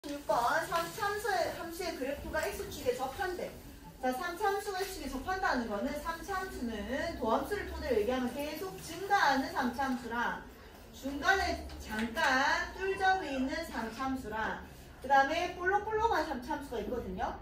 6번 3참수의 함수의 그래프가 x축에 접한대. 자, 3참수가 x축에 접한다는 거는 3참수는 도함수를 토대로 얘기하면 계속 증가하는 3참수랑 중간에 잠깐 뚫점이 있는 3참수랑 그 다음에 볼록볼록한 3참수가 있거든요.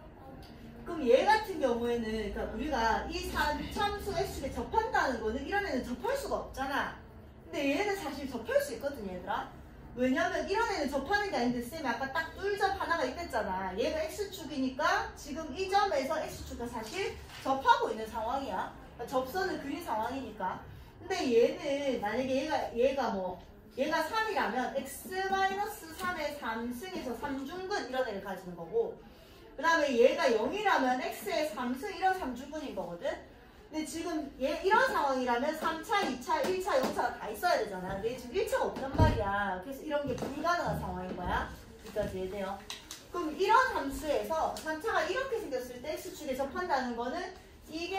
그럼 얘 같은 경우에는 그러니까 우리가 이 3참수 x축에 접한다는 거는 이런 애는 접할 수가 없잖아. 근데 얘는 사실 접할 수 있거든요, 얘들아. 왜냐면 이런 애는 접하는 게 아닌데 쌤이 아까 딱 뚫점 하나가 있댔잖아. 얘가 x축이니까 지금 이 점에서 x축과 사실 접하고 있는 상황이야. 그러니까 접선을 그린 상황이니까. 근데 얘는 만약에 얘가 3이라면 x-3의 3승에서 3중근 이런 애를 가지는 거고, 그 다음에 얘가 0이라면 x의 3승 이런 3중근인 거거든. 근데 지금 얘 이런 상황이라면 3차, 2차, 1차, 0차가 다 있어야 되잖아. 근데 지금 1차가 없단 말이야. 그래서 이런 게 불가능한 상황인 거야. 여기까지 이해돼요? 그럼 이런 함수에서 3차가 이렇게 생겼을 때 x축에 접한다는 거는 이게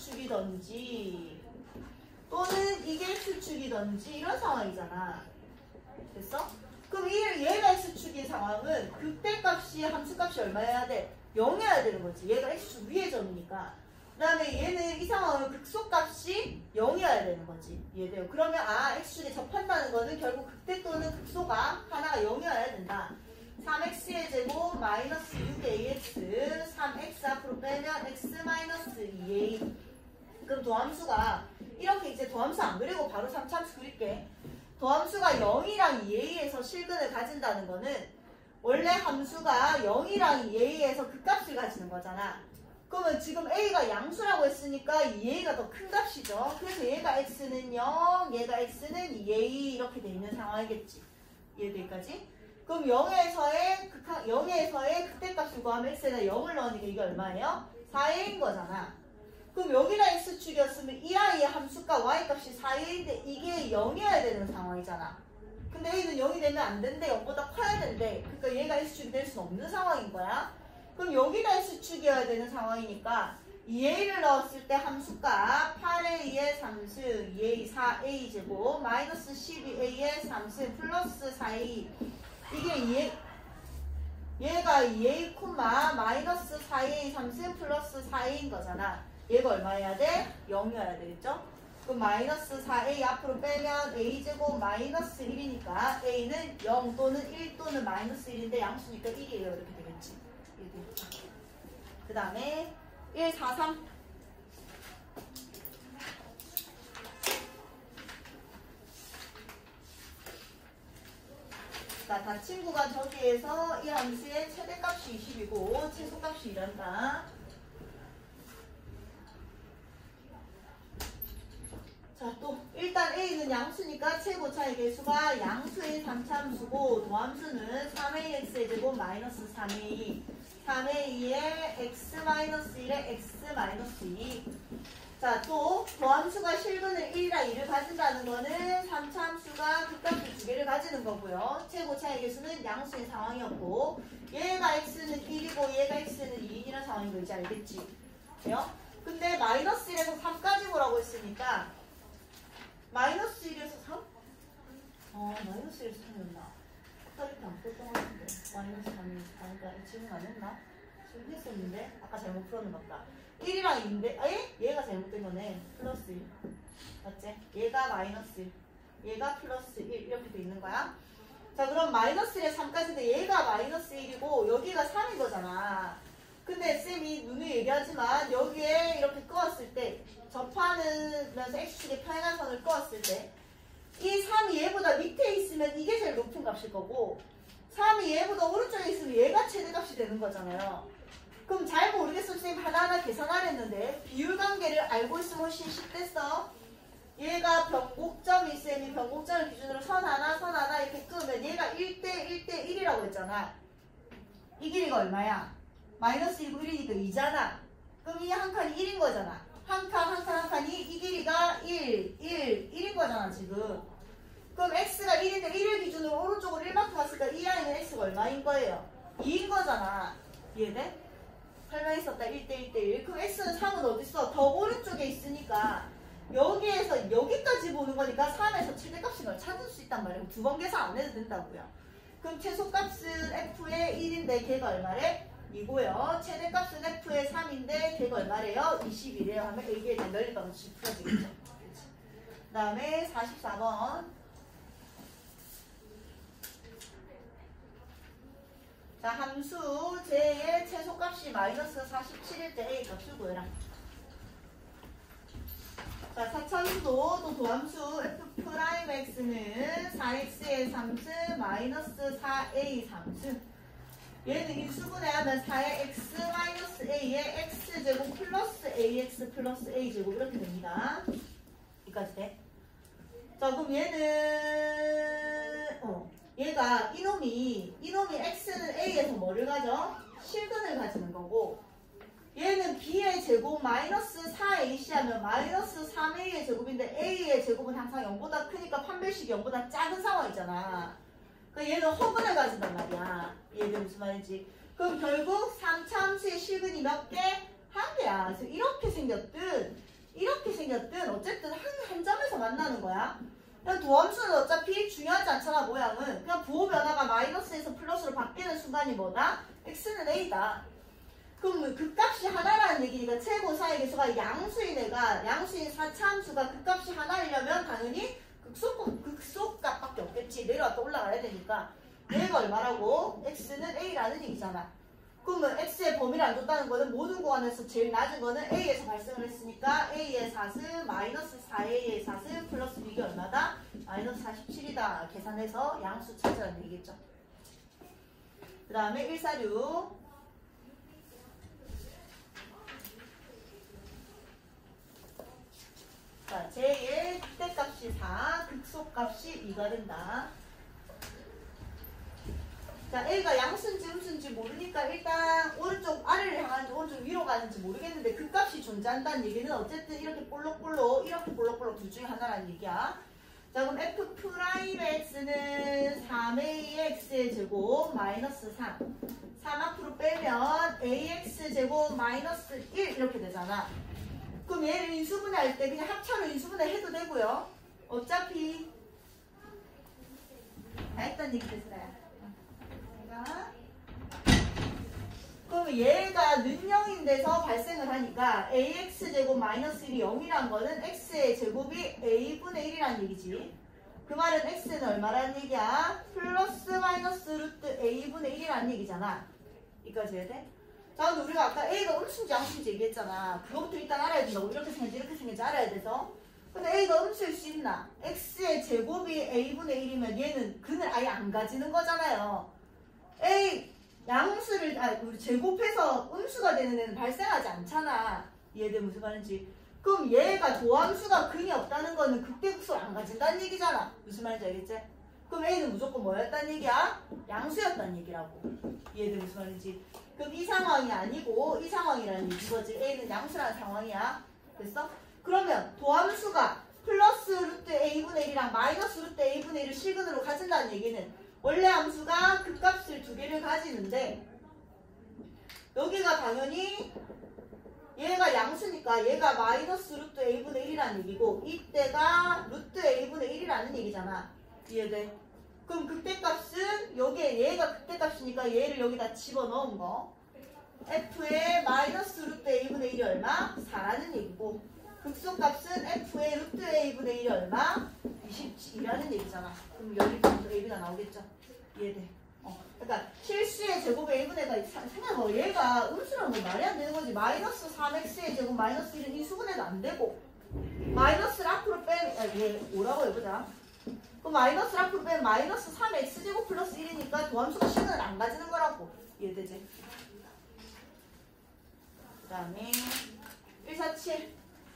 x축이던지 또는 이게 x축이던지 이런 상황이잖아. 됐어? 그럼 얘가 x축인 상황은 극대값이 함수값이 얼마여야 돼? 0이어야 되는 거지. 얘가 x축 위의 점이니까. 그 다음에 얘는 이 상황은 극소값이 0이어야 되는 거지. 이해돼요? 그러면 x축에 접한다는 거는 결국 극대 또는 극소가 하나가 0이어야 된다. 3x의 제곱 마이너스 6ax 3x 앞으로 빼면 x 마이너스 2a. 그럼 도함수가 이렇게 이제 도함수 안 그리고 바로 3참수 그릴게. 도함수가 0이랑 2a에서 실근을 가진다는 거는 원래 함수가 0이랑 2a에서 극값을 가지는 거잖아. 그러면 지금 a가 양수라고 했으니까 2a가 더 큰 값이죠. 그래서 얘가 x는 0, 얘가 x는 2a 이렇게 돼 있는 상황이겠지. 이해되기까지? 그럼 0에서의 극대값을 구하면 x에다 0을 넣으니까 이게 얼마예요? 4a인 거잖아. 그럼 여기가 x축이었으면 이 아이의 함수가 y값이 4a인데 이게 0이어야 되는 상황이잖아. 근데 a는 0이 되면 안 된대. 0보다 커야 된대. 그러니까 얘가 x축이 될 수는 없는 상황인 거야. 그럼 여기가 x축이어야 되는 상황이니까 2a를 넣었을 때 함수값 8a의 3승 2a 4a 제곱 마이너스 12a의 3승 플러스 4a 이게 얘가 2a 콤마 마이너스 4a 3승 플러스 4a인 거잖아. 얘가 얼마여야 돼? 0이어야 되겠죠? 그럼 마이너스 4a 앞으로 빼면 a제곱 마이너스 1이니까 a는 0 또는 1 또는 마이너스 1인데 양수니까 1이에요. 이렇게 되겠지. 그 다음에 1, 4, 3 자, 다 친구가 저기에서 이 함수의 최대값이 20이고 최소값이 1한다. 자, 또 일단 a는 양수니까 최고차의 개수가 양수의 3참수고 도함수는 3ax의 제곱 마이너스 3a 3a의 x-1의 x-2 자, 또 도함수가 실근을 1이랑 2를 가진다는 거는 3참수가 극값을 2개를 가지는 거고요. 최고차의 개수는 양수인 상황이었고 얘가 x는 1이고 얘가 x는 2인이라는 상황인 거 이제 알겠지? 그래요? 근데 마이너스 1에서 3까지 보라고 했으니까 마이너스 1에서 3? 마이너스 1에서 3이었나? 이렇게 안 풀었던 것 같은데 마이너스 3이 아니다. 지금 안 했나? 지금 했었는데 아까 잘못 풀었는 것 같다. 1이랑 2인데 얘가 잘못된 거네. 플러스 1 맞지? 얘가 마이너스 1 얘가 플러스 1 이렇게 돼 있는 거야. 자, 그럼 마이너스 1에 3까지인데 얘가 마이너스 1이고 여기가 3인 거잖아. 근데 쌤이 누누이 얘기하지만 여기에 이렇게 끄었을 때 접하면서 x축의 평행선을 끄었을 때 이 3이 얘보다 밑에 있으면 이게 제일 높은 값일 거고 3이 얘보다 오른쪽에 있으면 얘가 최대값이 되는 거잖아요. 그럼 잘 모르겠어. 선생님 하나하나 계산하랬는데 비율관계를 알고 있으면 훨씬 쉽겠어. 얘가 변곡점이 쌤이 변곡점을 기준으로 선 하나 이렇게 끄면 얘가 1대 1대 1이라고 했잖아. 이 길이가 얼마야? 마이너스 1이고 1이니까 2잖아. 그럼 이 한 칸이 1인 거잖아. 한 칸이 이 길이가 1인 거잖아 지금. 그럼 x가 1인데 1을 기준으로 오른쪽으로 1만큼 갔으니까 이 아이는 x가 얼마인 거예요? 2인 거잖아. 이해돼? 설명했었다. 1대 1대1. 그럼 x는 3은 어딨어? 더 오른쪽에 있으니까 여기에서 여기까지 보는 거니까 3에서 최대값인 걸 찾을 수 있단 말이에요. 두 번 계산 안 해도 된다고요. 그럼 최소값은 f의 1인데 걔가 얼마래? 2고요. 최대값은 f의 3인데 걔가 얼마래요? 20이래요. 하면 A에 대한 넓이방식 풀어지겠죠. 그 다음에 44번. 자, 함수 J의 최소값이 마이너스 47일 때 A 값을 구해라. 자, 사차함수도 또 도함수 f'x는 4x의 3승 마이너스 4a 3승. 얘는 인수분해하면 4의 x 마이너스 a의 x제곱 플러스 ax 플러스 a제곱 이렇게 됩니다. 여기까지 돼. 자, 그럼 얘가 이놈이 x는 a에서 뭐를 가져? 실근을 가지는 거고, 얘는 b의 제곱 마이너스 4ac 하면 마이너스 3a의 제곱인데 a의 제곱은 항상 0보다 크니까 판별식이 0보다 작은 상황이잖아. 그러니까 얘는 허근을 가진단 말이야. 얘는 무슨 말인지. 그럼 결국 3차 함수의 실근이 몇 개? 한 개야. 그래서 이렇게 생겼든 어쨌든 한 점에서 만나는 거야. 그냥 도함수는 어차피 중요하지 않잖아. 모양은 그냥 부호 변화가 마이너스에서 플러스로 바뀌는 순간이 뭐다? x는 a다. 그럼 그 값이 하나라는 얘기니까 최고사의 개수가 양수인 4차 함수가 그 값이 하나이려면 당연히 극소값밖에 없겠지. 내려왔다 올라가야 되니까 얘가 얼마라고? x는 a라는 얘기잖아. 그러면 x의 범위를 안 줬다는 거는 모든 구간에서 제일 낮은 거는 a에서 발생을 했으니까 a의 4승 마이너스 4a의 4승 플러스 b가 얼마다? 마이너스 47이다. 계산해서 양수 찾으라는 얘기겠죠. 그 다음에 146. 자, J의 극대값이 4, 극소값이 2가 된다. 자, A가 양수인지 음수인지 모르니까 일단 오른쪽 아래를 향하는지 오른쪽 위로 가는지 모르겠는데 그 값이 존재한다는 얘기는 어쨌든 이렇게 볼록볼록 둘 중에 하나라는 얘기야. 자, 그럼 f'x는 3a x의 제곱 마이너스 3 앞으로 빼면 ax 제곱 마이너스 1 이렇게 되잖아. 그럼 얘를 인수분해할 때 그냥 합차로 인수분해 해도 되고요. 어차피 다 했던 얘기 됐어요. 그럼 얘가 는영인데서 발생을 하니까 ax제곱 마이너스 1이 0이란 거는 x의 제곱이 a분의 1이라는 얘기지. 그 말은 x는 얼마라는 얘기야? 플러스 마이너스 루트 a분의 1이라는 얘기잖아. 여기까지 해야 돼? 자, 근데 우리가 아까 a가 음수인지 양수인지 얘기했잖아. 그거부터 일단 알아야 된다고. 이렇게 생겼지 알아야 돼서. 근데 a가 음수일 수 있나? x의 제곱이 a분의 1이면 얘는 근을 아예 안 가지는 거잖아요. 우리 제곱해서 음수가 되는 애는 발생하지 않잖아. 이해돼? 무슨 말인지. 그럼 얘가 도함수가 근이 없다는 거는 극대극소를 안 가진다는 얘기잖아. 무슨 말인지 알겠지? 그럼 A는 무조건 뭐였다는 얘기야? 양수였다는 얘기라고. 이해돼? 무슨 말인지. 그럼 이 상황이 아니고 이 상황이라는 얘기거지. A는 양수라는 상황이야. 됐어? 그러면 도함수가 플러스 루트 A분의 1이랑 마이너스 루트 A분의 1을 실근으로 가진다는 얘기는 원래 함수가 그 값을 두 개를 가지는데 여기가 당연히 얘가 양수니까 얘가 마이너스 루트 A분의 1이라는 얘기고 이때가 루트 A분의 1이라는 얘기잖아. 이해돼? 그럼 극대값은 여기에 얘가 극대값이니까 얘를 여기다 집어넣은 거 F의 마이너스 루트 A분의 1이 얼마? 4라는 얘기고 극소값은 F의 루트 A분의 1이 얼마? 22라는 얘기잖아. 그럼 여기부터 A가 나오겠죠? 이해돼? 그러니까 실수의 제곱의 1분의가 생각해봐. 얘가 음수라는 건 말이 안 되는 거지. 마이너스 3x의 제곱 마이너스 1은 인수분해도 안 되고 마이너스를 앞으로 빼면 얘 뭐라고 해보자. 그럼 마이너스를 앞으로 빼면 마이너스 3x제곱 플러스 1이니까 도함수가 실근을 안 가지는 거라고. 이해되지? 그 다음에 147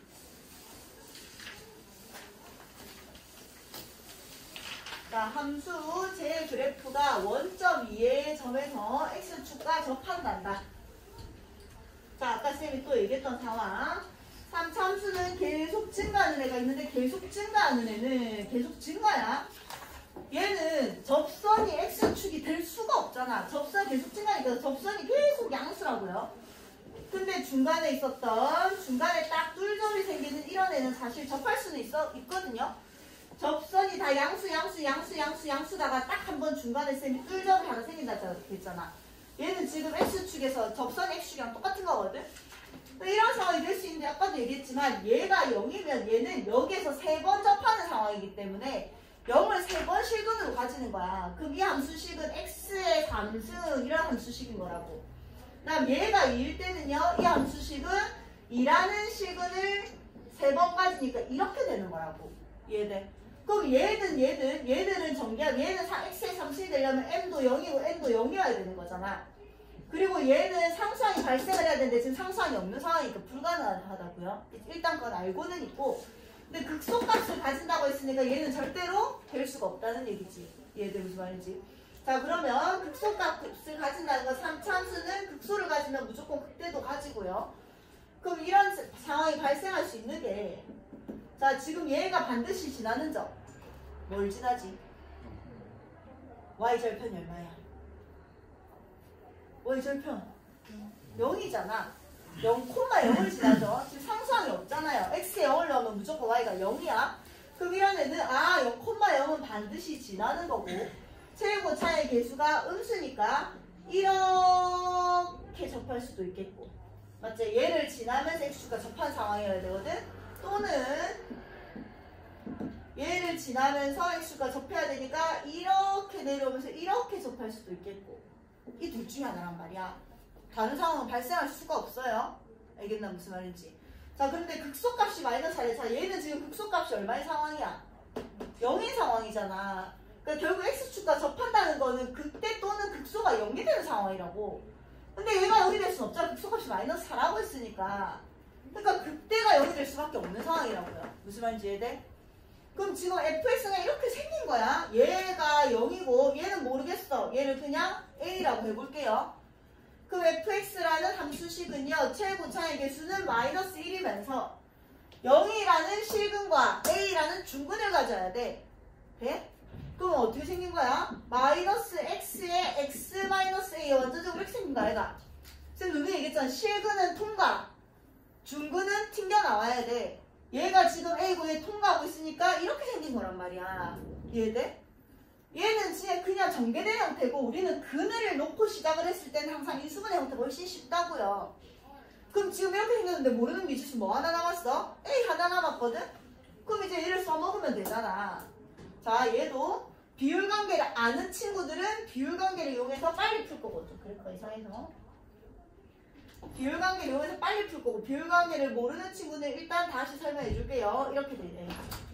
자, 함수 제 그래프가 원점 위의 점에서 x축과 접한단다. 자, 아까 쌤이 또 얘기했던 상황. 3차 함수는 계속 증가하는 애가 있는데 계속 증가하는 애는 계속 증가야. 얘는 접선이 x축이 될 수가 없잖아. 접선이 계속 증가하니까 접선이 계속 양수라고요. 근데 중간에 딱 뚫점이 생기는 이런 애는 사실 접할 수는 있거든요. 접선이 다 양수다가 딱 한 번 중간에 쌤이 뚫점이 하나 생긴다고 했잖아. 얘는 지금 X축에서 접선 X축이랑 똑같은 거거든. 이런 상황이 될 수 있는데 아까도 얘기했지만 얘가 0이면 얘는 여기에서 3번 접하는 상황이기 때문에 0을 3번 실근으로 가지는 거야. 그럼 이 함수식은 x의 3승 이런 함수식인 거라고. 그다음 얘가 2일 때는요. 이 함수식은 2라는 실근을 3번 가지니까 이렇게 되는 거라고. 이해돼? 그럼 얘들은 정리하면 얘는 x의 3승이 되려면 m도 0이고 n도 0이어야 되는 거잖아. 그리고 얘는 상수항이 발생을 해야 되는데 지금 상수항이 없는 상황이니까 불가능하다고요. 일단 그건 알고는 있고, 근데 극소값을 가진다고 했으니까 얘는 절대로 될 수가 없다는 얘기지. 얘들 무슨 말인지. 자, 그러면 극소값을 가진다는 건 3차함수는 극소를 가지면 무조건 극대도 가지고요. 그럼 이런 상황이 발생할 수 있는 게, 자, 지금 얘가 반드시 지나는 점. 뭘 지나지? y절편이 얼마야? y절편 0이잖아. 0,0을 지나죠. 지금 상수항이 없잖아요. x에 0을 넣으면 무조건 y가 0이야. 그럼 이런 애는 0,0은 반드시 지나는 거고, 최고차의 개수가 음수니까 이렇게 접할 수도 있겠고, 맞지? 얘를 지나면서 x가 접한 상황이어야 되거든. 또는 얘를 지나면서 x가 접해야 되니까 이렇게 내려오면서 이렇게 접할 수도 있겠고, 이 둘 중에 하나란 말이야. 다른 상황은 발생할 수가 없어요. 알겠나 무슨 말인지. 자, 그런데 극소값이 마이너스 4래. 자, 얘는 지금 극소값이 얼마의 상황이야? 0인 상황이잖아. 그러니까 결국 x축과 접한다는 거는 극대 또는 극소가 0이 되는 상황이라고. 근데 얘가 0이 될 수는 없잖아. 극소값이 마이너스 4라고 했으니까. 그러니까 극대가 0이 될 수밖에 없는 상황이라고요. 무슨 말인지 이해돼? 그럼 지금 fx가 이렇게 생긴 거야. 얘가 0이고 얘는 모르겠어. 얘를 그냥 a라고 해볼게요. 그럼 fx라는 함수식은요. 최고차의 개수는 마이너스 1이면서 0이라는 실근과 a라는 중근을 가져야 돼. 돼? 그럼 어떻게 생긴 거야? 마이너스 x에 x 마이너스 a 원자적으로 이렇게 생긴 거야. 얘가. 쌤 누누이 얘기했잖아. 실근은 통과, 중근은 튕겨 나와야 돼. 얘가 지금 A고 얘 통과하고 있으니까 이렇게 생긴 거란 말이야. 이해돼? 얘는 진짜 그냥 전개된 형태고, 우리는 그늘을 놓고 시작을 했을 때는 항상 인수분해 형태가 훨씬 쉽다고요. 그럼 지금 이렇게 생겼는데 모르는 미지수 뭐 하나 남았어? A 하나 남았거든? 그럼 이제 얘를 써먹으면 되잖아. 자, 얘도 비율관계를 아는 친구들은 비율관계를 이용해서 빨리 풀 거거든. 그럴까 이상해서. 비율관계를 이용해서 빨리 풀 거고, 비율관계를 모르는 친구는 일단 다시 설명해 줄게요. 이렇게 되네.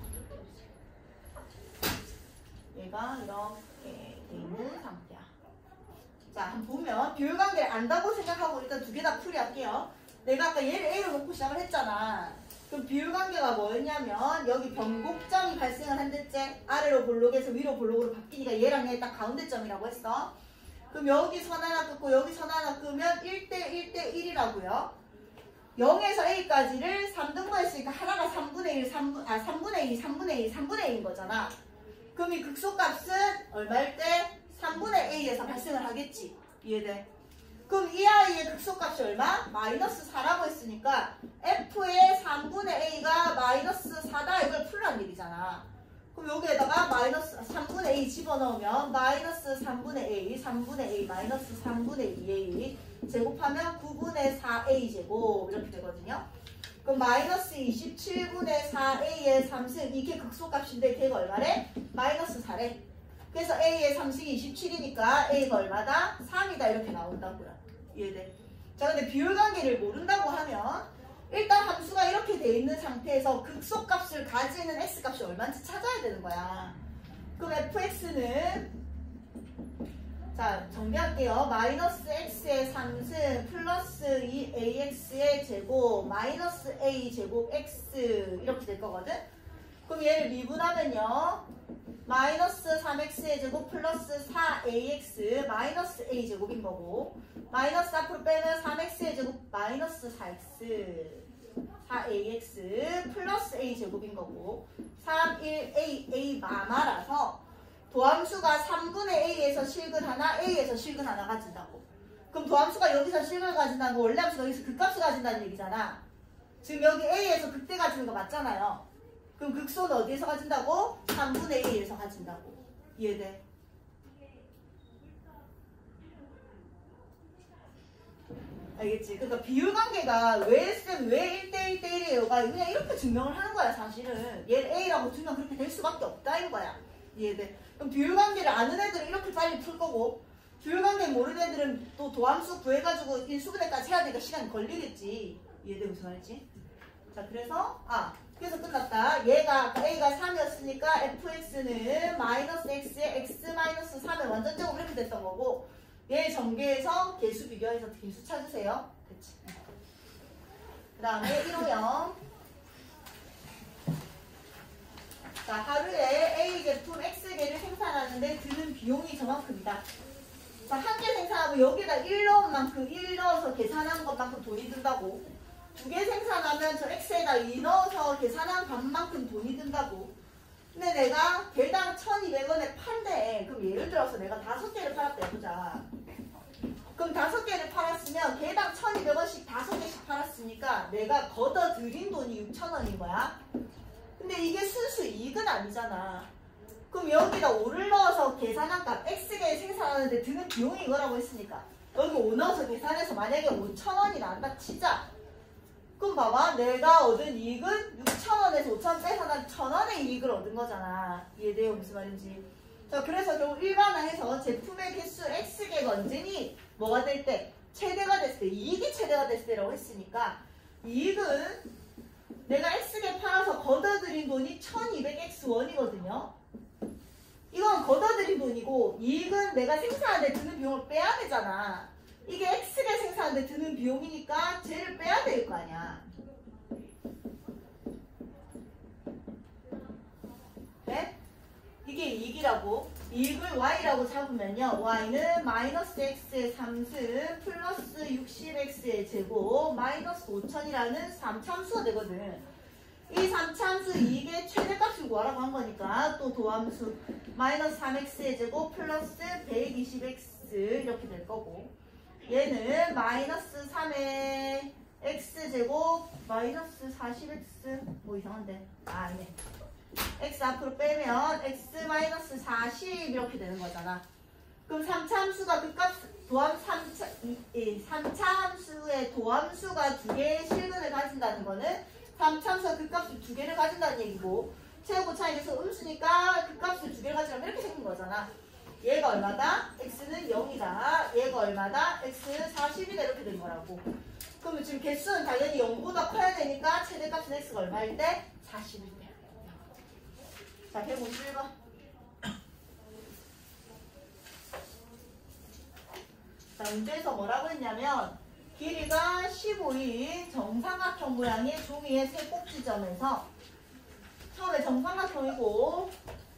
얘가 이렇게 돼 있는 상태야. 자, 한번 보면 비율관계를 안다고 생각하고 일단 두 개 다 풀이할게요. 내가 아까 얘를 A로 놓고 시작을 했잖아. 그럼 비율관계가 뭐였냐면 여기 변곡점이 발생을 한댔지. 아래로 볼록에서 위로 볼록으로 바뀌니까 얘랑 얘 딱 가운데점이라고 했어. 그럼 여기 선 하나 긋고 여기 선 하나 끄면 1대 1이라고요. 0에서 A까지를 3등분 했으니까 하나가 3분의 1, 3분의 2, 3분의 2, 3분의 1인 거잖아. 그럼 이 극소값은 얼마일 때? 3분의 A에서 발생을 하겠지. 이해돼? 그럼 이 아이의 극소값이 얼마? 마이너스 4라고 했으니까 F의 3분의 A가 마이너스 4다 이걸 풀란 얘기잖아. 그럼 여기에다가 마이너스 3분의 A 집어넣으면 마이너스 3분의 A, 3분의 A, 마이너스 3분의 2A 제곱하면 9분의 4A 제곱 이렇게 되거든요. 그럼 마이너스 27분의 4A의 3승 이게 극소값인데 걔가 얼마래? 마이너스 4래. 그래서 A의 3승이 27이니까 A가 얼마다? 3이다 이렇게 나온다고요. 이해돼? 자, 근데 비율관계를 모른다고 하면 일단 함수가 이렇게 돼 있는 상태에서 극소값을 가지는 x값이 얼마인지 찾아야 되는 거야. 그럼 fx는 자, 정리할게요. 마이너스 x의 3승 플러스 2ax의 제곱 마이너스 a 제곱 x 이렇게 될 거거든. 그럼 얘를 미분하면요. 마이너스 3x의 제곱 플러스 4ax 마이너스 a 제곱인 거고, 마이너스 앞으로 빼면 3x의 제곱 마이너스 4x 4ax 플러스 a 제곱인 거고, 3, 1, a 마마라서 도함수가 3분의 a에서 실근 하나, a에서 실근 하나 가진다고. 그럼 도함수가 여기서 실근을 가진다는 거 원래 함수가 여기서 극값을 가진다는 얘기잖아. 지금 여기 a에서 극대 가지는 거 맞잖아요. 그럼 극소는 어디에서 가진다고? 3분의 1에서 가진다고. 이해돼? 알겠지? 그러니까 비율관계가 왜 1대1대1이에요가 그냥 이렇게 증명을 하는 거야 사실은. 얘를 A라고 두면 그렇게 될 수밖에 없다 이거야. 이해돼? 그럼 비율관계를 아는 애들은 이렇게 빨리 풀 거고 비율관계 모르는 애들은 또 도함수 구해가지고 인수분해까지 해야 되니까 시간이 걸리겠지. 이해돼? 무슨 말이지? 자 그래서 그래서 끝났다. 얘가 A가 3이었으니까 fx는 마이너스 x에 x 마이너스 3의 완전제곱 이렇게 됐던 거고 얘 전개해서 개수 비교해서 개수 찾으세요. 그치? 그 다음에 1호형. 자, 하루에 A 제품 X개를 생산하는데 드는 비용이 저만큼이다. 자, 한 개 생산하면 여기다 1 넣은 만큼 1 넣어서 계산한 것만큼 돈이 든다고. 2개 생산하면 저 X에다 2 넣어서 계산한 값만큼 돈이 든다고. 근데 내가 개당 1,200원에 판대. 그럼 예를 들어서 내가 5개를 팔았다 해보자. 그럼 5개를 팔았으면 개당 1,200원씩 5개씩 팔았으니까 내가 걷어들인 돈이 6,000원인 거야. 근데 이게 순수 이익은 아니잖아. 그럼 여기다 5를 넣어서 계산한 값 X개 생산하는데 드는 비용이 이거라고 했으니까 여기 5 넣어서 계산해서 만약에 5,000원이 나온다 치자. 그럼 봐봐. 내가 얻은 이익은 6,000원에서 5,000원 빼서 난 1,000원의 이익을 얻은 거잖아. 이해돼요? 무슨 말인지. 자, 그래서 결국 일반화해서 제품의 개수 X개가 언제니? 뭐가 될 때? 최대가 됐을 때. 이익이 최대가 됐을 때라고 했으니까 이익은 내가 X개 팔아서 걷어들인 돈이 1200X1이거든요. 이건 걷어들인 돈이고 이익은 내가 생산하는데 드는 비용을 빼야 되잖아. 이게 X개 생산하는데 드는 비용이니까 쟤를 빼야 될 거 아니야. 네? 이게 이익이라고. 이익을 Y라고 잡으면요. Y는 마이너스 X의 3승 플러스 60X의 제곱 마이너스 5,000이라는 3차함수가 되거든. 이 3차함수 이익의 최대값을 구하라고 한 거니까 또 도함수 마이너스 3X의 제곱 플러스 120X 이렇게 될 거고 얘는 마이너스 3의 X제곱 마이너스 40X 뭐 이상한데 아니네. X 앞으로 빼면 X 마이너스 40 이렇게 되는 거잖아. 그럼 3차 함수가 그 값, 도함 3차 함수의 도함수가 2개의 실근을 가진다는 거는 3차 함수가 그 값을 2개를 가진다는 얘기고 최고 차이에서 음수니까 그 값을 2개를 가지려면 이렇게 생긴 거잖아. 얘가 얼마다? X는 0이다. 얘가 얼마다? X는 40이다. 이렇게 된 거라고. 그러면 지금 개수는 당연히 0보다 커야 되니까 최대값은 X가 얼마일 때? 40일 때. 자, 151번. 자, 문제에서 뭐라고 했냐면 길이가 15인 정삼각형 모양의 종이의 세 꼭지점에서 처음에 정삼각형이고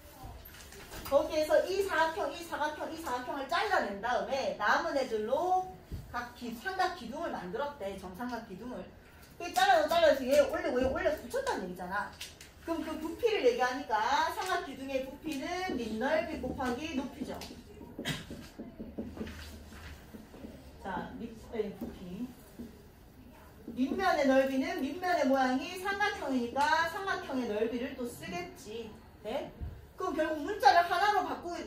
거기에서 이 사각형을 잘라낸 다음에 남은 애들로 각 삼각 기둥을 만들었대. 정삼각 기둥을. 이게 잘라서 얘 올려서 붙였다는 얘기잖아. 그럼 그 부피를 얘기하니까 삼각 기둥의 부피는 밑넓이 곱하기 높이죠. 자, 부피. 밑면의 넓이는 밑면의 모양이 삼각형이니까 삼각형의 넓이를 또 쓰겠지. 네? 그럼 결국 문자를 하나로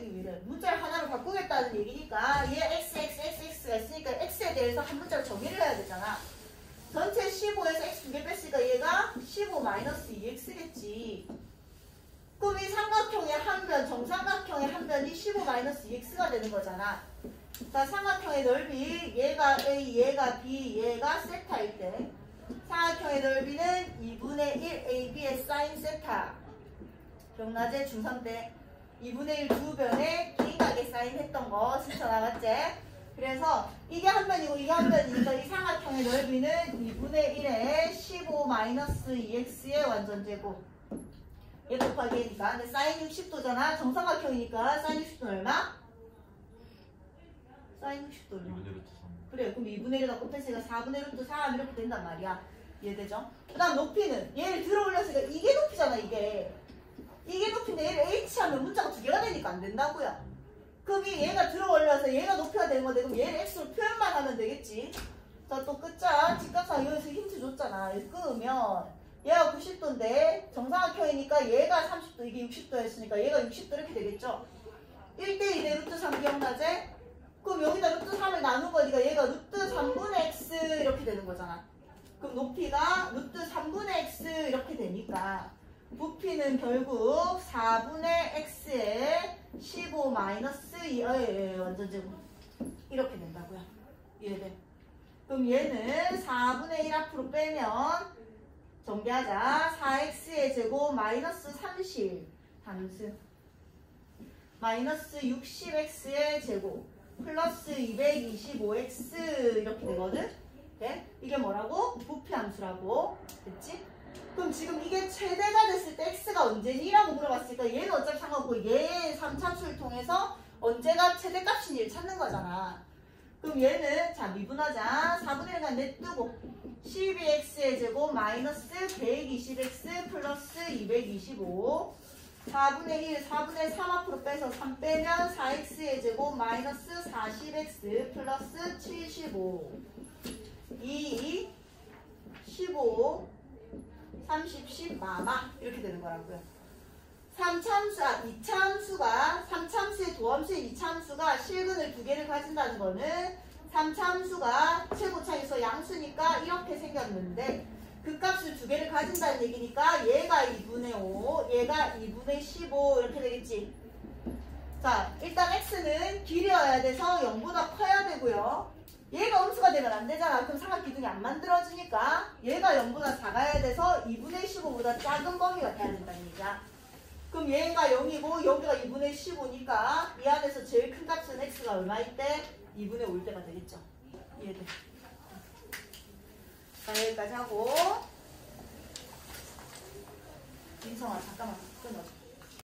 바꾸겠다는 얘기니까 얘 x가 있으니까 x에 대해서 한 문자로 정의를 해야 되잖아. 전체 15에서 x 2개 뺐으니까 얘가 15-2x겠지. 그럼 이 삼각형의 한 변, 정삼각형의 한 변이 15-2x가 되는 거잖아. 자, 삼각형의 넓이 얘가 a, 얘가 b, 얘가 세타일 때 삼각형의 넓이는 2분의 1 ab의 사인 세타. 기억나지? 중3 때 2분의 1 두 변에 긴 각의 사인 했던 거 진짜 나갔지? 그래서 이게 한 변이고 이게 한 변이니까 이 삼각형의 넓이는 2분의 1에 15-2x의 완전제곱. 얘 곱하기 얘니까. 근데 사인 60도잖아. 정삼각형이니까 사인 60도는 얼마? 사인 60도 얼마? 그래. 그럼 2분의 1에다 곱했으니까 4분의 루트 3 이렇게 된단 말이야. 이해되죠? 그 다음 높이는 얘를 들어 올렸으니까 이게 높이잖아. 이게 높이인데 얘를 h하면 문자가 2개가 되니까 안 된다고요. 그럼 얘가 들어 올려서 얘가 높이가 되는 건데 그럼 얘를 x로 표현만 하면 되겠지. 자, 또 끝자 직각상 여기서 힌트 줬잖아. 끊으면 얘가 90도인데 정사각형이니까 얘가 30도 이게 60도였으니까 얘가 60도 이렇게 되겠죠. 1대2 대 루트 3 기억나지? 그럼 여기다 루트 3을 나눈 거니까 얘가 루트 3분의 x 이렇게 되는 거잖아. 그럼 높이가 루트 3분의 x 이렇게 되니까 부피는 결국 4분의 x에 15 마이너스 2 완전 제곱 이렇게 된다고요. 이해돼? 그럼 얘는 4분의 1 앞으로 빼면 정리하자. 4x의 제곱 마이너스 30 함수 마이너스 60x의 제곱 플러스 225x 이렇게 되거든? 네? 이게 뭐라고? 부피 함수라고. 됐지? 그럼 지금 이게 최대가 됐을 때 x가 언제니? 라고 물어봤으니까 얘는 어차피 상관없고 얘의 3참수를 통해서 언제가 최대값인지를 찾는 거잖아. 그럼 얘는 자 미분하자. 4분의 1간 냅두고 12x의 제곱 마이너스 120x 플러스 225 4분의 1, 4분의 3 앞으로 빼서 3 빼면 4x의 제곱 마이너스 40x 플러스 75 2, 15 30, 10, 마마 이렇게 되는 거라고요. 2차함수가 3차함수의 도함수인 2차함수가 실근을 2개를 가진다는 거는 3차함수가 최고차에서 양수니까 이렇게 생겼는데 그 값을 2개를 가진다는 얘기니까 얘가 2분의 5, 얘가 2분의 15 이렇게 되겠지. 자, 일단 x는 길이어야 돼서 0보다 커야 되고요. 얘가 음수가 되면 안 되잖아. 그럼 삼각기둥이 안 만들어지니까 얘가 0보다 작아야 돼서 2분의 15보다 작은 범위가 돼야 된다는 얘기야. 그럼 얘가 0이고 여기가 2분의 15니까 이 안에서 제일 큰 값은 x가 얼마일 때? 2분의 5일 때가 되겠죠. 이해돼? 자, 여기까지 하고 민성아 잠깐만 끊어줘.